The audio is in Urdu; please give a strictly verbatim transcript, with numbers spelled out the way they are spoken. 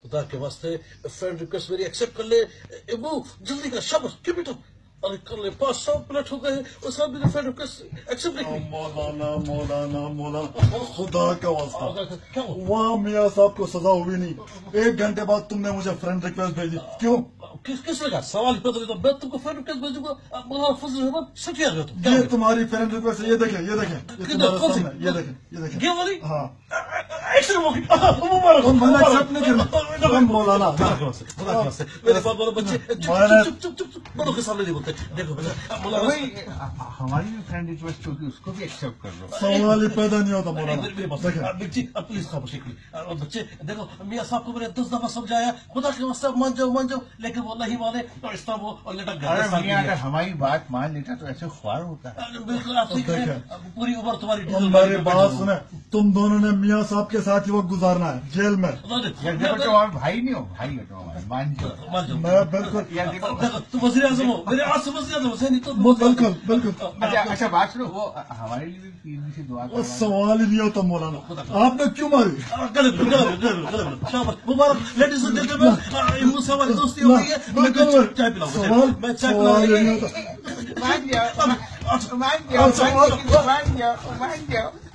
خدا کے واسطے فرینڈ ریکویسٹ میری ایکسپٹ کر لے ابو جلدی کا شاباش کیپ اٹ اپ ارے کر لے پانچ سات منٹ ہو گئے اس کا میری فرینڈ ریکویسٹ ایکسپٹ نہیں مولانا مولانا مولانا خدا کا واسطہ وہاں میاں صاحب کو سزا ہوئی نہیں ایک گھنٹے بعد تم نے مجھے فرینڈ ریکویسٹ بھیجی کیوں کس کس نے کہا سوال پتہ نہیں تو میں تم کو فرینڈ ریکویسٹ بھیجوں گا مولانا فضل الرحمان سٹیا گیا تم یہ تمہاری فرینڈ ریکویسٹ ہے یہ دیکھیں یہ دیکھیں یہ تمہارے سامنے یہ دیکھیں یہ دیکھیں یہ والی ہاں مولانا مولانا میرے پاس بولو بچے چپ چپ چپ بڑوں کے سامنے نہیں بولتے دیکھو ہماری بھی فرینڈ ریکویسٹ ہوگی اس کو بھی ایکسپٹ کر لو سوال ہی پیدا نہیں ہوتا مولانا پلیز خاموشی بچے دیکھو میاں صاحب کو میں نے دس دفعہ سمجھایا خدا کے واسطے مان جاؤ مان جاؤ لیکن وہ نہیں مانے تو اس طرح وہ لٹک گیا اگر ہماری بات مان لیتا تو ایسے خوار ہوتا ہے بالکل آپ ٹھیک ہے پوری عمر تمہاری ہماری بات سنیں تم دونوں نے میاں صاحب کے ساتھ ہی وقت گزارنا ہے جیل میں بھائی نہیں ہو بھائی مان جاؤ میں بالکل تم وزیر اعظم ہو میرے آج سے وزیر اعظم ہو تو بالکل بالکل اچھا بات سنو وہ ہمارے لیے بھی پیرنی سے دعا وہ سوال ہی نہیں ہوتا مولانا آپ نے کیوں ماری مبارک لیڈیز اینڈ جینٹلمین مجھ سے ہماری دوستی ہو گئی ہے میں چائے پلاؤں میں چائے سوال ہی نہیں مان جاؤ مان جاؤ مان جاؤ مان جاؤ